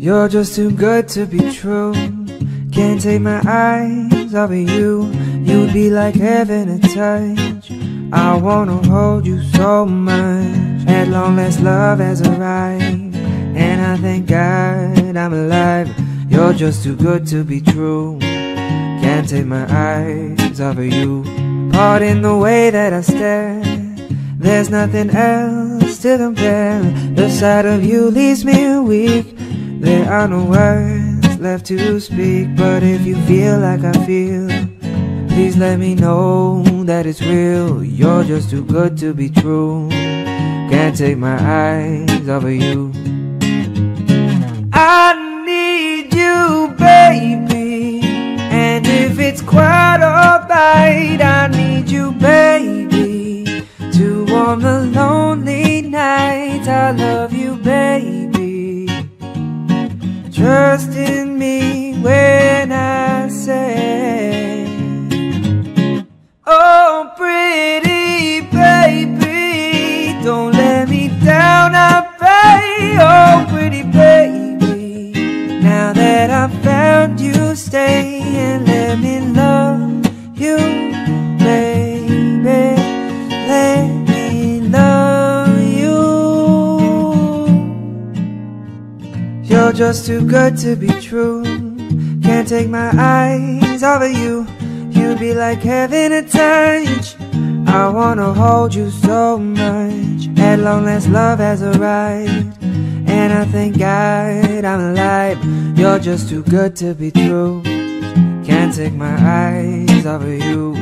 You're just too good to be true. Can't take my eyes off of you. You'd be like heaven to touch. I wanna hold you so much. At long last love has arrived, and I thank God I'm alive. You're just too good to be true. Can't take my eyes off of you. Pardon the way that I stare, there's nothing else to compare. The sight of you leaves me weak. There are no words left to speak. But if you feel like I feel, please let me know that it's real. You're just too good to be true. Can't take my eyes off of you. I need you, baby, and if it's quite alright, I need you, baby, to warm the lonely nights. I love you, baby. Trust in me when I say, oh, pretty baby, don't let me down, I pray. Oh, pretty baby, now that I've found you, stay and let me love you, baby. Let me love you. You're just too good to be true. Can't take my eyes off of you. You'd be like heaven to touch. I wanna hold you so much. At long last love has arrived, and I thank God I'm alive. You're just too good to be true. Can't take my eyes off of you.